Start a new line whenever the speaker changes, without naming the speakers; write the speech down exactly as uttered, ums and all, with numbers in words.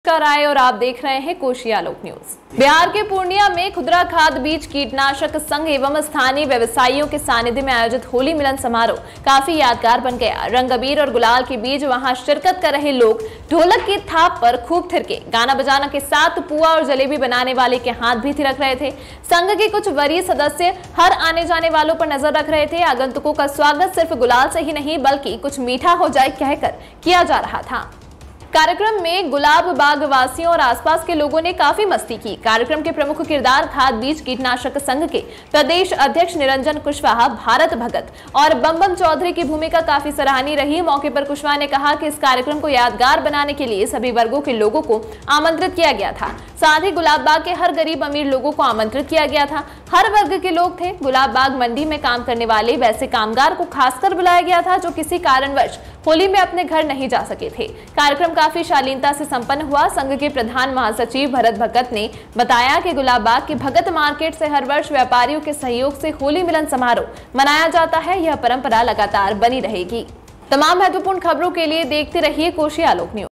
कर आए और आप देख रहे हैं कोशी आलोक न्यूज। बिहार के पूर्णिया में खुदरा खाद बीज कीटनाशक संघ एवं स्थानीय व्यवसायियों के सानिध्य में आयोजित होली मिलन समारोह काफी यादगार बन गया। रंग अबीर और गुलाल के बीच वहां शिरकत कर रहे लोग ढोलक की थाप पर खूब थिरके, गाना बजाना के साथ पुआ और जलेबी बनाने वाले के हाथ भी थिरक रहे थे। संघ के कुछ वरीय सदस्य हर आने जाने वालों पर नजर रख रहे थे। आगंतुकों का स्वागत सिर्फ गुलाल से ही नहीं बल्कि कुछ मीठा हो जाए कहकर किया जा रहा था। कार्यक्रम में गुलाब बाग वासियों और आसपास के लोगों ने काफी मस्ती की। कार्यक्रम के प्रमुख किरदार खाद बीज कीटनाशक संघ के प्रदेश अध्यक्ष निरंजन कुशवाहा, भारत भगत और बम बम चौधरी की भूमिका काफी सराहनीय रही। मौके पर कुशवाहा ने कहा कि इस कार्यक्रम को यादगार बनाने के लिए सभी वर्गों के लोगों को आमंत्रित किया गया था। साथ ही गुलाब बाग के हर गरीब अमीर लोगों को आमंत्रित किया गया था। हर वर्ग के लोग थे। गुलाब बाग मंडी में काम करने वाले वैसे कामगार को खासकर बुलाया गया था जो किसी कारणवश होली में अपने घर नहीं जा सके थे। कार्यक्रम काफी शालीनता से संपन्न हुआ। संघ के प्रधान महासचिव भरत भगत ने बताया कि गुलाब बाग के भगत मार्केट से हर वर्ष व्यापारियों के सहयोग से होली मिलन समारोह मनाया जाता है। यह परंपरा लगातार बनी रहेगी। तमाम महत्वपूर्ण खबरों के लिए देखते रहिए कोशी आलोक न्यूज।